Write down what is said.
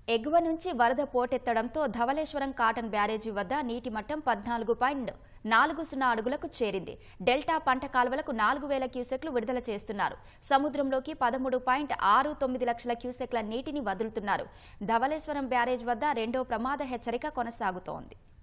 ఎగువ నుంచి వరద పోటెత్తడంతో ధవళేశ్వరం కాటన్ బ్యారేజీ వద్ద నీటి మట్టం 14.40 అడుగులకు చేరింది. డెల్టా పంట కాలువలకు 4000 క్యూసెక్లు విడుదల చేస్తున్నారు. సముద్రంలోకి 13.69 లక్షల క్యూసెక్ల నీటిని వదులుతున్నారు. ధవళేశ్వరం బ్యారేజ్ వద్ద రెండో ప్రమాద హెచ్చరిక కొనసాగుతోంది.